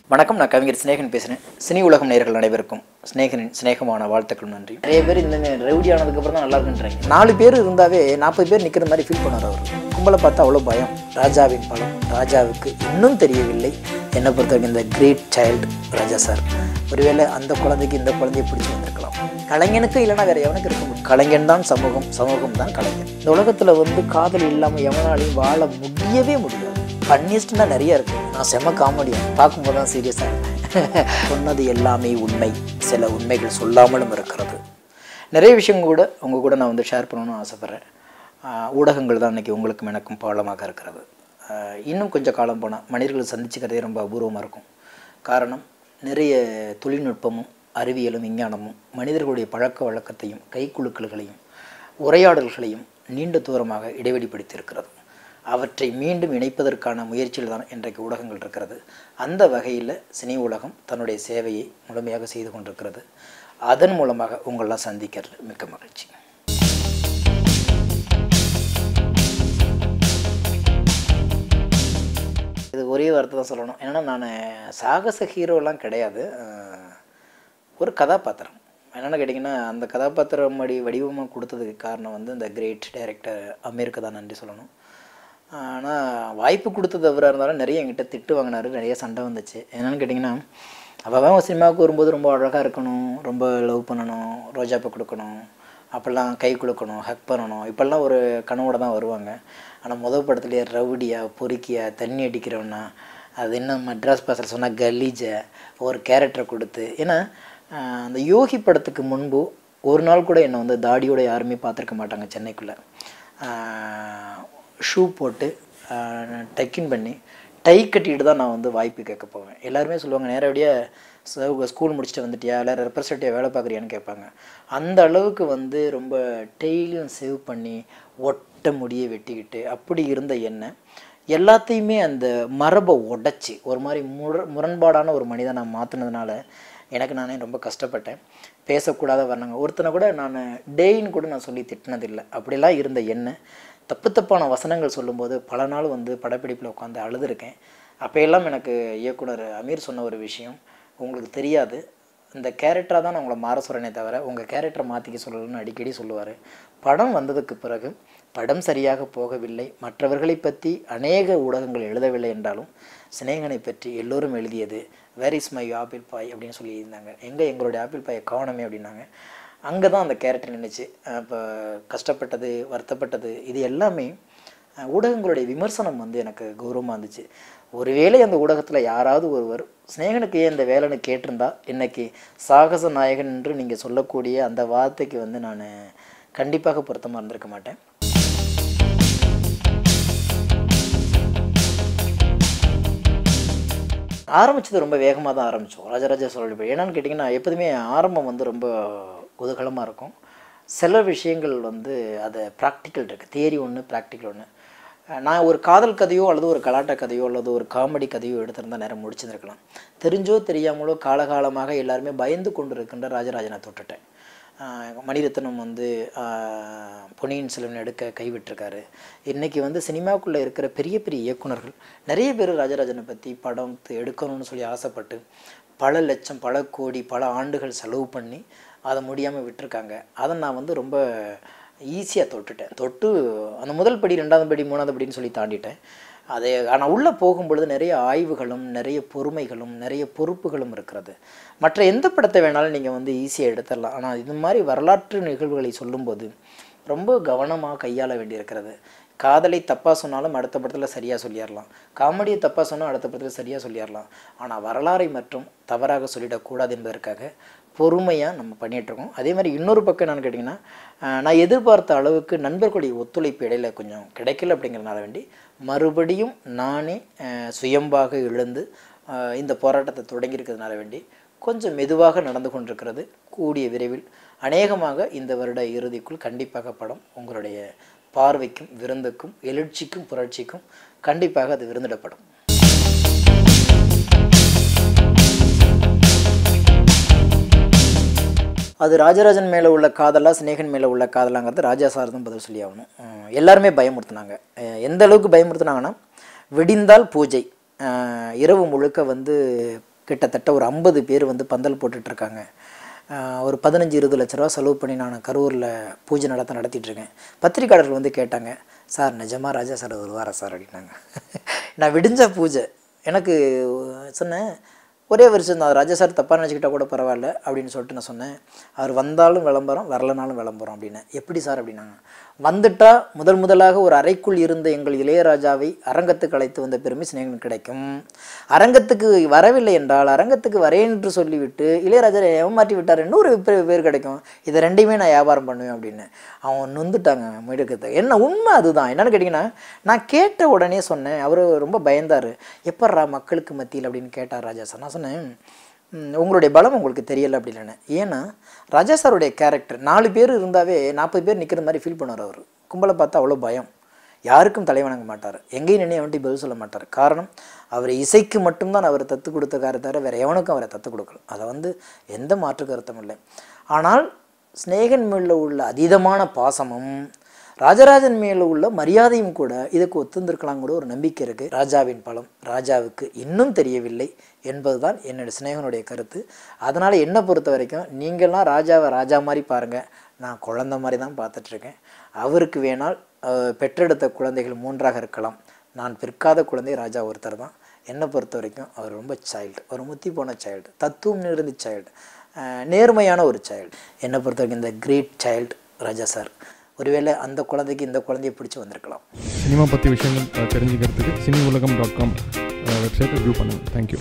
வணக்கம், நான் கவிஞர் ஸ்னேகன் பேசுகிறேன். சினி உலகம் நேயர்கள் அனைவருக்கும் ஸ்னேகனின் சிநேகமான வாழ்த்துக்கள், நன்றி. நிறைய பேர் இந்த ரவுடி ஆனதுக்கப்புறம் தான் நல்லா இருக்குன்றாங்க. 4 பேர் இருந்தாவே 40 பேர் நிற்கிற மாதிரி ஃபீல் பண்ணார் அவர். கும்பலை பார்த்தா அவ்வளோ பயம். ராஜாவின் பலம் ராஜாவுக்கு இன்னும் தெரியவில்லை. என்னை பொறுத்தவரைக்கும் இந்த கிரேட் சைல்டு ராஜா சார். ஒருவேளை அந்த குழந்தைக்கு இந்த குழந்தைய பிடிச்சி வந்திருக்கலாம். கலைஞனுக்கு இல்லைனா வேறு எவனுக்கு இருக்க முடியும்? கலைஞன் தான் சமூகம், சமூகம் தான் கலைஞன். இந்த உலகத்தில் காதல் இல்லாமல் எவனாலையும் வாழ முடியவே முடியாது. ஃபன்னியஸ்ட்னா நிறைய இருக்குது. நான் செம்ம காமெடியாக பார்க்கும்போது தான் சீரியஸாக இருந்தேன். சொன்னது எல்லாமே உண்மை, சில உண்மைகள் சொல்லாமலும் இருக்கிறது. நிறைய விஷயங்கள் கூட உங்கள் கூட நான் ஷேர் பண்ணணும்னு ஆசைப்பட்றேன். ஊடகங்கள் தான் இன்றைக்கி உங்களுக்கும் எனக்கும் பாலமாக இருக்கிறது. இன்னும் கொஞ்சம் காலம் போனால் மனிதர்களை சந்திச்சுக்கிறதே ரொம்ப அபூர்வமாக இருக்கும். காரணம், நிறைய தொழில்நுட்பமும் அறிவியலும் விஞ்ஞானமும் மனிதர்களுடைய பழக்க வழக்கத்தையும் கைக்குலுக்கல்களையும் உரையாடல்களையும் நீண்ட தூரமாக இடைவெளிப்படுத்தியிருக்கிறது. அவற்றை மீண்டும் இணைப்பதற்கான முயற்சியில் தான் இன்றைக்கு ஊடகங்கள் இருக்கிறது. அந்த வகையில் சினி உலகம் தன்னுடைய சேவையை முழுமையாக செய்து கொண்டிருக்கிறது. அதன் மூலமாக உங்களெல்லாம் சந்திக்கிறது மிக்க மகிழ்ச்சி. இது ஒரே வார்த்தை தான் சொல்லணும். ஏன்னா நான் சாகச ஹீரோலாம் கிடையாது. ஒரு கதாபாத்திரம் என்னென்னு கேட்டிங்கன்னா, அந்த கதாபாத்திரம் வடிவமாக கொடுத்ததுக்கு காரணம் இந்த கிரேட் டைரக்டர் அமீருக்கு தான் நன்றி சொல்லணும். ஆனால் வாய்ப்பு கொடுத்தது அவராக இருந்தாலும் நிறைய என்கிட்ட திட்டு வாங்கினார், நிறைய சண்டை வந்துச்சு. என்னென்னு கேட்டிங்கன்னா, அவன் சினிமாவுக்கு வரும்போது ரொம்ப அழகாக இருக்கணும், ரொம்ப லவ் பண்ணணும், ரோஜாப்பை கொடுக்கணும், அப்போல்லாம் கை கொடுக்கணும், ஹக் பண்ணணும், இப்போல்லாம் ஒரு கனவோடு தான் வருவாங்க. ஆனால் முதல் படத்துலேயே ரவுடியா, பொறுக்கியா, தண்ணி அடிக்கிறவனா, அது இன்னும் மெட்ராஸ் பாசல் சொன்னால் கலீஜை ஒரு கேரக்டரை கொடுத்து. ஏன்னா அந்த யோகி படத்துக்கு முன்பு ஒரு நாள் கூட என்னை தாடியோடு யாருமே பார்த்துருக்க மாட்டாங்க. சென்னைக்குள்ளே ஷூ போட்டு டக்கின் பண்ணி டை கட்டிட்டு தான் நான் வாய்ப்பு கேட்க போவேன். எல்லாருமே சொல்லுவாங்க, நேரடியாக ஸ்கூல் முடிச்சுட்டு வந்துட்டியா, எல்லோரும் ரெப்ரஸன்டேட்டிவாக வேலை பார்க்குறியான்னு கேட்பாங்க. அந்த அளவுக்கு ரொம்ப டெய்லியும் சேவ் பண்ணி ஒட்ட முடியை வெட்டிக்கிட்டு அப்படி இருந்த எண்ணெய் எல்லாத்தையுமே அந்த மரபை உடைச்சி ஒரு மாதிரி முரண்பாடான ஒரு மனிதனை நான் மாற்றினதுனால எனக்கு நானே ரொம்ப கஷ்டப்பட்டேன். பேசக்கூடாத வர்ணங்க ஒருத்தனை கூட நான் டேயின்னு கூட நான் சொல்லி திட்டினதில்லை. அப்படிலாம் இருந்த எண்ணெய் தப்பான வசனங்கள் சொல்லும்போது பல நாள் படப்பிடிப்பில் உட்காந்து அழுதுருக்கேன். அப்போயெல்லாம் எனக்கு இயக்குனர் அமீர் சொன்ன ஒரு விஷயம், உங்களுக்கு தெரியாது, இந்த கேரக்டராக தான் நான் உங்களை மாற சொல்கிறேனே தவிர உங்கள் கேரக்டரை மாற்றிக்க சொல்லணும்னு அடிக்கடி சொல்லுவார். படம் வந்ததுக்கு பிறகு படம் சரியாக போகவில்லை, மற்றவர்களை பற்றி அநேக ஊடகங்கள் எழுதவில்லை என்றாலும் சினேகனை பற்றி எல்லோரும் எழுதியது where is my apple boy அப்படின்னு சொல்லியிருந்தாங்க. எங்களுடைய ஆப்பிள் பாயை காணமே அப்படின்னாங்க. அங்கே தான் அந்த கேரக்டர் நின்றுச்சு. இப்போ கஷ்டப்பட்டது, வருத்தப்பட்டது, இது எல்லாமே ஊடகங்களுடைய விமர்சனம் எனக்கு கௌரவமாக இருந்துச்சு. ஒருவேளை அந்த ஊடகத்தில் யாராவது ஒருவர் ஸ்னேகனுக்கு ஏன் இந்த வேலைன்னு கேட்டிருந்தா இன்றைக்கி சாகச நாயகன் என்று நீங்கள் சொல்லக்கூடிய அந்த வார்த்தைக்கு நான் கண்டிப்பாக பொருத்தமாக இருந்திருக்க மாட்டேன். ஆரம்பித்தது ரொம்ப வேகமாக தான் ஆரம்பித்தோம். ராஜராஜ சோழன் என்னன்னு கேட்டிங்கன்னா, எப்போதுமே ஆரம்பம் ரொம்ப குதூகலமாக இருக்கும். சில விஷயங்கள் அது ப்ராக்டிக்கல் இருக்குது. தியரி ஒன்று, ப்ராக்டிக்கல் ஒன்று. நான் ஒரு காதல் கதையோ அல்லது ஒரு கலாட்டா கதையோ அல்லது ஒரு காமெடி கதையோ எடுத்திருந்தால் நேரம் முடிச்சிருந்துருக்கலாம். தெரிஞ்சோ தெரியாமலோ காலகாலமாக எல்லாருமே பயந்து கொண்டு இருக்கின்ற ராஜராஜனை தொட்டுட்டேன். மணிரத்னம் பொன்னியின் செல்வன் எடுக்க கைவிட்டிருக்காரு. இன்றைக்கி சினிமாவுக்குள்ளே இருக்கிற பெரிய பெரிய இயக்குனர்கள் நிறைய பேர் ராஜராஜனை பற்றி படம் எடுக்கணும்னு சொல்லி ஆசைப்பட்டு பல லட்சம், பல கோடி, பல ஆண்டுகள் செலவு பண்ணி அதை முடியாமல் விட்டுருக்காங்க. அதை நான் ரொம்ப ஈஸியாக தொட்டு அந்த முதல் படி, 2வது படி, 3வது படின்னு சொல்லி தாண்டிட்டேன். அதை ஆனால் உள்ளே போகும்பொழுது நிறைய ஆய்வுகளும் நிறைய பொறுமைகளும் நிறைய பொறுப்புகளும் இருக்கிறது. மற்ற எந்த படத்தை வேணாலும் நீங்கள் ஈஸியாக எடுத்துடலாம். ஆனால் இது மாதிரி வரலாற்று நிகழ்வுகளை சொல்லும்போது ரொம்ப கவனமாக கையாள வேண்டியிருக்கிறது. காதலை தப்பாக சொன்னாலும் அடுத்த படத்தில் சரியாக சொல்லிடலாம், காமெடியை தப்பாக சொன்னால் அடுத்த படத்தில் சரியாக சொல்லிடலாம். ஆனால் வரலாறை மற்றும் தவறாக சொல்லிடக்கூடாது என்பதற்காக பொறுமையாக நம்ம பண்ணிகிட்ருக்கோம். அதே மாதிரி இன்னொரு பக்கம் என்னென்னு கேட்டிங்கன்னா, நான் எதிர்பார்த்த அளவுக்கு நண்பர்களுடைய ஒத்துழைப்பு இடையில கொஞ்சம் கிடைக்கல. அப்படிங்கிறதுனால வேண்டி மறுபடியும் நானே சுயம்பாக எழுந்து இந்த போராட்டத்தை தொடங்கியிருக்கிறதுனால வேண்டி கொஞ்சம் மெதுவாக நடந்து கொண்டிருக்கிறது. கூடிய விரைவில் அநேகமாக இந்த வருட இறுதிக்குள் கண்டிப்பாக படம் உங்களுடைய பார்வைக்கும் விருந்துக்கும் எழுச்சிக்கும் புரட்சிக்கும் கண்டிப்பாக அது விருந்திடப்படும். அது ராஜராஜன் மேலே உள்ள காதலா, ஸ்னேகன் மேலே உள்ள காதலாங்கிறது ராஜா சார் தான் பதில் சொல்லி ஆகணும். எல்லாருமே பயமுறுத்துனாங்க. எந்த அளவுக்கு பயமுறுத்துனாங்கன்னா, விடிந்தால் பூஜை, இரவு முழுக்க கிட்டத்தட்ட ஒரு 50 பேர் வந்து பந்தல் போட்டுட்ருக்காங்க. ஒரு 15-20 லட்ச ரூபா செலவு பண்ணி நான் கரூரில் பூஜை நடத்திட்டுருக்கேன். பத்திரிக்கையாளர்கள் வந்து கேட்டாங்க, சார் நிஜமாக ராஜா சார் வருவாரா சார் அப்படின்னாங்க. நான் விடிஞ்ச பூஜை எனக்கு சொன்னேன், ஒரே வருஷம் தான் ராஜா சார் தப்பாக நினச்சிக்கிட்டால் கூட பரவாயில்ல அப்படின்னு சொல்லிட்டு நான் சொன்னேன். அவர் வந்தாலும் விளம்பரம், வரலனாலும் விளம்பரம் அப்படின்னு. எப்படி சார் அப்படின்னாங்க. வந்துட்டால் முதலாக ஒரு அறைக்குள் இருந்த எங்கள் இளையராஜாவை அரங்கத்துக்கு அழைத்து வந்த பெருமை சிநேகனுக்கு கிடைக்கும். அரங்கத்துக்கு வரவில்லை என்றால் அரங்கத்துக்கு வரேன் என்று சொல்லிவிட்டு இளையராஜா ஏமாற்றி விட்டார் இன்னொரு பேர் கிடைக்கும். இதை ரெண்டையுமே நான் வியாபாரம் பண்ணுவேன் அப்படின்னு. அவங்க நொந்துட்டாங்க முயற்கத்தை. என்ன உண்மை அதுதான். என்னென்னு கேட்டிங்கன்னா, நான் கேட்ட உடனே சொன்னேன். அவர் ரொம்ப பயந்தார். எப்பட்றா மக்களுக்கு மத்தியில் அப்படின்னு கேட்டார் ராஜா சார். நான் சொன்னேன், உங்களுடைய பலம் உங்களுக்கு தெரியலை அப்படி இல்லைன்னு. ஏன்னா ராஜா சாருடைய கேரக்டர் 4 பேர் இருந்தாவே 40 பேர் நிற்கிற மாதிரி ஃபீல் பண்ணுவார். அவர் கும்பலை பார்த்தா அவ்வளோ பயம், யாருக்கும் தலைவணங்க மாட்டார், எங்கேயும் நின்று எவன்ட்டி பதில் சொல்ல மாட்டார். காரணம், அவர் இசைக்கு மட்டும்தான் அவர் தத்து கொடுத்தக்கார தவிர வேறு எவனுக்கும் அவரை தத்து கொடுக்கல. அதை வந்து எந்த மாற்று கருத்தும் இல்லை. ஆனால் ஸ்நேகன் மேலே உள்ள அதீதமான பாசமும் ராஜராஜன் மேலே உள்ள மரியாதையும் கூட இதுக்கு ஒத்துந்திருக்கலாம் கூட ஒரு நம்பிக்கை இருக்குது. ராஜாவின் பலம் ராஜாவுக்கு இன்னும் தெரியவில்லை என்பதுதான் என்னோடய ஸ்நேகனுடைய கருத்து. அதனால் என்னை பொறுத்த வரைக்கும் நீங்கள்லாம் ராஜாவை ராஜா மாதிரி பாருங்கள், நான் குழந்தை மாதிரி தான் பார்த்துட்ருக்கேன். அவருக்கு வேணால் பெற்றெடுத்த குழந்தைகள் 3ஆக இருக்கலாம். நான் பிற்காத குழந்தை ராஜா ஒருத்தர் தான். என்னை பொறுத்த வரைக்கும் அவர் ரொம்ப சைல்டு, ஒரு முத்தி போன சைல்டு, தத்துவம் நிறைந்த சைல்டு, நேர்மையான ஒரு சைல்டு. என்னை பொறுத்த வரைக்கும் இந்த கிரேட் சைல்டு ராஜா சார். ஒருவேளை அந்த குழந்தைக்கு இந்த குழந்தையை பிடிச்சி வந்திருக்கலாம். சினிமா பற்றி விஷயங்கள் தெரிஞ்சுக்கிறதுக்கு cineulagam.com வெப்சைட்டை வியூ பண்ணுங்கள். தேங்க்யூ.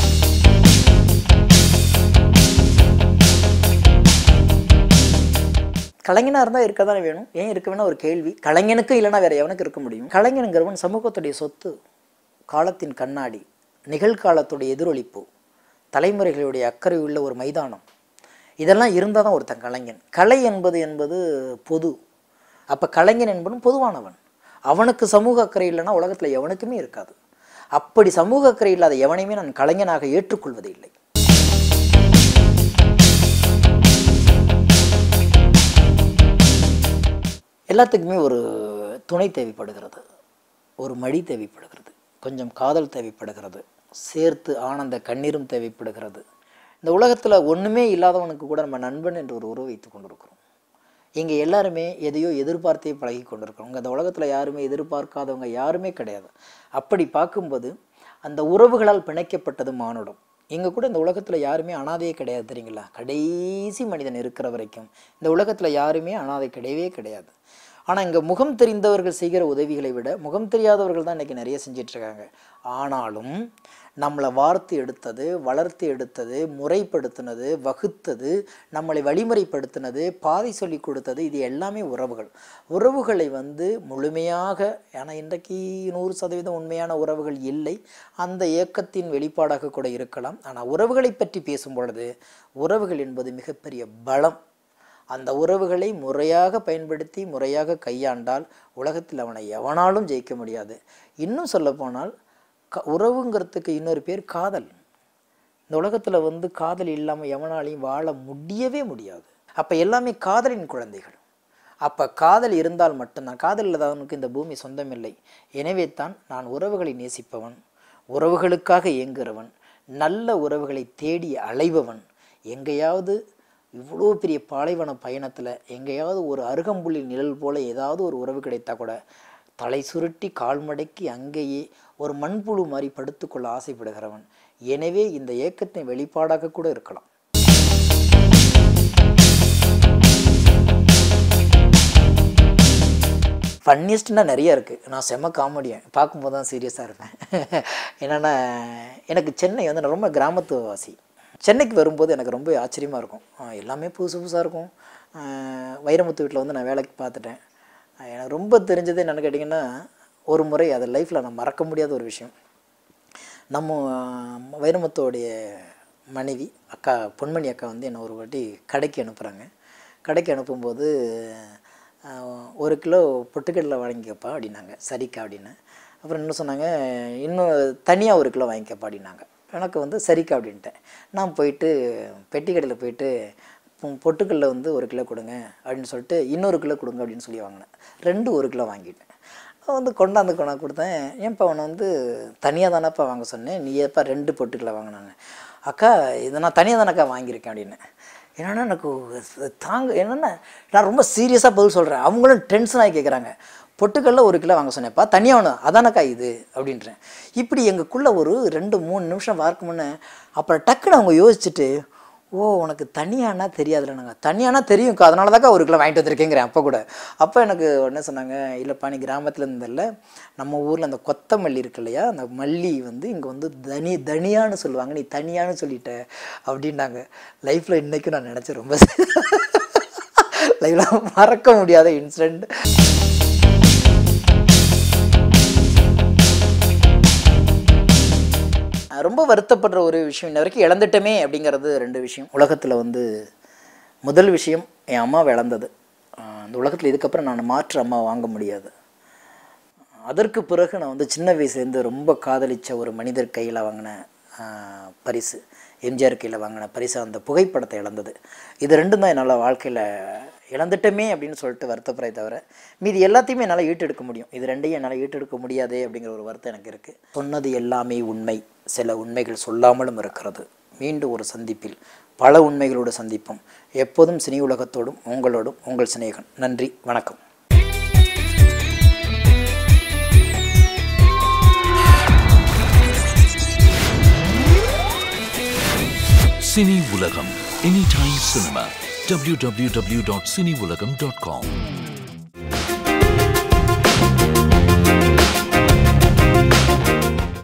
கலைஞனாக இருந்தால் இருக்க தானே வேணும், ஏன் இருக்க வேணா ஒரு கேள்வி. கலைஞனுக்கு இல்லைனா வேறு எவனுக்கு இருக்க முடியும்? கலைஞனுங்கிறவன் சமூகத்துடைய சொத்து, காலத்தின் கண்ணாடி, நிகழ்காலத்துடைய எதிரொலிப்பு, தலைமுறைகளுடைய அக்கறை உள்ள ஒரு மைதானம். இதெல்லாம் இருந்தால் தான் ஒருத்தன் கலைஞன். கலை என்பது பொது. அப்போ கலைஞன் என்பதும் பொதுவானவன். அவனுக்கு சமூக அக்கறை இல்லைன்னா உலகத்தில் எவனுக்குமே இருக்காது. அப்படி சமூக அக்கறை இல்லாத எவனையுமே நான் கலைஞனாக ஏற்றுக்கொள்வது இல்லை. எல்லாத்துக்குமே ஒரு துணை தேவைப்படுகிறது, ஒரு மடி தேவைப்படுகிறது, கொஞ்சம் காதல் தேவைப்படுகிறது, சேர்த்து ஆனந்த கண்ணீரும் தேவைப்படுகிறது. இந்த உலகத்தில் ஒன்றுமே இல்லாதவனுக்கு கூட நம்ம நண்பன் என்று ஒரு உறவு வைத்து கொண்டிருக்கிறோம். இங்கே எல்லாருமே எதையோ எதிர்பார்த்தே பழகி கொண்டிருக்கிறோம். அந்த உலகத்தில் யாருமே எதிர்பார்க்காதவங்க யாருமே கிடையாது. அப்படி பார்க்கும்போது அந்த உறவுகளால் பிணைக்கப்பட்டது மானுடம். இங்கே கூட இந்த உலகத்தில் யாருமே அனாதையே கிடையாது, தெரியுங்களா? கடைசி மனிதன் இருக்கிற வரைக்கும் இந்த உலகத்தில் யாருமே அனாதை கிடையவே கிடையாது. ஆனால் இங்கே முகம் தெரிந்தவர்கள் செய்கிற உதவிகளை விட முகம் தெரியாதவர்கள் தான் இன்றைக்கி நிறைய செஞ்சிட்ருக்காங்க. ஆனாலும் நம்மளை வார்த்து எடுத்தது, வளர்த்து எடுத்தது, முறைப்படுத்தினது, வகுத்தது, நம்மளை வழிமுறைப்படுத்தினது, பாதை சொல்லி கொடுத்தது, இது எல்லாமே உறவுகள். உறவுகளை வந்து முழுமையாக, ஏன்னா இன்றைக்கு 100% உண்மையான உறவுகள் இல்லை, அந்த ஏக்கத்தின் வெளிப்பாடாக கூட இருக்கலாம். ஆனால் உறவுகளை பற்றி பேசும் பொழுது உறவுகள் என்பது மிகப்பெரிய பலம். அந்த உறவுகளை முறையாக பயன்படுத்தி முறையாக கையாண்டால் உலகத்தில் அவனை எவனாலும் ஜெயிக்க முடியாது. இன்னும் சொல்லப்போனால் உறவுங்கிறதுக்கு இன்னொரு பேர் காதல். இந்த உலகத்தில் வந்து காதல் இல்லாமல் எவனாலையும் வாழ முடியவே முடியாது. அப்போ எல்லாமே காதலின் குழந்தைகள். அப்போ காதல் இருந்தால் மட்டும்தான், காதல் இல்லாதவனுக்கு இந்த பூமி சொந்தமில்லை. எனவே தான் நான் உறவுகளை நேசிப்பவன், உறவுகளுக்காக இயங்குகிறவன், நல்ல உறவுகளை தேடி அலைபவன். எங்கேயாவது இவ்வளோ பெரிய பாலைவன பயணத்தில் எங்கேயாவது ஒரு அருகம்புள்ளி நிழல் போல் ஏதாவது ஒரு உறவு கிடைத்தா கூட தலை சுருட்டி கால் மடக்கி அங்கேயே ஒரு மண்புழு மாதிரி படுத்துக்கொள்ள ஆசைப்படுகிறவன். எனவே இந்த ஏக்கத்தை வெளிப்பாடாக கூட இருக்கலாம். ஃபன்னியஸ்ட்னா நிறைய இருக்குது. நான் செம்ம காமெடியன், பார்க்கும்போது தான் சீரியஸாக இருப்பேன். என்னென்னா, எனக்கு சென்னை வந்து நான் ரொம்ப கிராமத்து வாசி. சென்னைக்கு வரும்போது எனக்கு ரொம்ப ஆச்சரியமாக இருக்கும். எல்லாமே புதுசு புதுசாக இருக்கும். வைரமுத்து வீட்டில் வந்து நான் வேலைக்கு பார்த்துட்டேன். எனக்கு ரொம்ப தெரிஞ்சது என்னென்னு கேட்டிங்கன்னா, ஒரு முறை அது லைஃப்பில் நான் மறக்க முடியாத ஒரு விஷயம். நம்ம வைரமுத்துவோடைய மனைவி அக்கா, பொன்மணி அக்கா வந்து என்னை ஒரு வாட்டி கடைக்கு அனுப்புகிறாங்க. கடைக்கு அனுப்பும்போது 1 கிலோ பொட்டுக்கடலை வாங்கிக்கப்பா அப்படின்னாங்க. சரிக்கா அப்படின்னு. அப்புறம் இன்னும் சொன்னாங்க, இன்னும் தனியாக 1 கிலோ வாங்கிக்கப்பா அப்படின்னாங்க. எனக்கு வந்து சரிக்கா அப்படின்ட்டேன். நான் போயிட்டு பெட்டி கடையில் போயிட்டு பொட்டுக்கல்ல வந்து 1 கிலோ கொடுங்க அப்படின்னு சொல்லிட்டு இன்னொரு கிலோ கொடுங்க அப்படின்னு சொல்லி வாங்கினேன். 1 கிலோ வாங்கிட்டேன். வந்து கொண்டாந்து கொடுத்தேன். ஏன்ப்பா அவனை வந்து தனியாக தானேப்பா வாங்க சொன்னேன், நீ ஏப்பா 2 பொட்டுக்களை வாங்கினாங்க. அக்கா இதை நான் தனியாக தானேக்கா வாங்கியிருக்கேன் அப்படின்னு. என்னென்னா எனக்கு என்னென்னா நான் ரொம்ப சீரியஸாக பதில் சொல்கிறேன். அவங்களும் டென்ஷன் ஆகி கேட்குறாங்க. பொட்டுக்கல்ல 1 கிலோ வாங்க சொன்னேன்ப்பா, தனியாக ஒன்று அதானக்கா இது அப்படின்றேன். இப்படி எங்களுக்குள்ளே ஒரு 2-3 நிமிஷம் வார்க்கு முன்னே அப்புறம் டக்குன்னு அவங்க யோசிச்சுட்டு, ஓ உனக்கு தனியானா தெரியாதுல்ல, நாங்கள் தனியானா தெரியும்க்கா, அதனால தான்க்கா 1 கிலோ வாங்கிட்டு வந்திருக்கேங்கிறேன். அப்போ கூட அப்போ எனக்கு உடனே சொன்னாங்க, இல்லைப்பா நீ கிராமத்தில் இருந்ததில்ல, நம்ம ஊரில் அந்த கொத்தமல்லி இருக்கு இல்லையா, அந்த மல்லி வந்து இங்கே வந்து தனியான்னு சொல்லுவாங்க, நீ தனியான்னு சொல்லிட்ட அப்படின்னாங்க. லைஃப்பில் இன்றைக்கும் நான் நினச்சேன், ரொம்ப லைஃப்பில் மறக்க முடியாத இன்சிடெண்ட். ரொம்ப வருத்தப்படுற ஒரு விஷயம், இன்ன வரைக்கும் இழந்துட்டோமே அப்படிங்கிறது 2 விஷயம். உலகத்தில் வந்து முதல் விஷயம் என் அம்மாவை இழந்தது. அந்த உலகத்தில் இதுக்கப்புறம் நான் மாற்று அம்மா வாங்க முடியாது. அதற்கு பிறகு நான் வந்து சின்ன வயசுலேருந்து ரொம்ப காதலித்த ஒரு மனிதர் கையில் வாங்கின பரிசு, எம்ஜிஆர் கையில் வாங்கின பரிசு, அந்த புகைப்படத்தை இழந்தது. இது 2 தான் என்னால் வாழ்க்கையில் இழந்துட்டோமே அப்படின்னு சொல்லிட்டு வருத்தப்படுறே தவிர மீதி எல்லாத்தையுமே என்னால் ஈட்டெடுக்க முடியும். இது 2ஐயும் என்னால் ஈட்டெடுக்க முடியாதே அப்படிங்கிற ஒரு வருத்தம் எனக்கு இருக்குது. சொன்னது எல்லாமே உண்மை, சில உண்மைகள் சொல்லாமலும் இருக்கிறது. மீண்டும் ஒரு சந்திப்பில் பல உண்மைகளோடு சந்திப்போம். எப்போதும் சினி உலகத்தோடும் உங்களோடும் உங்கள் சிநேகன். நன்றி, வணக்கம். சினி உலகம், Anytime Cinema, www.cineulagam.com.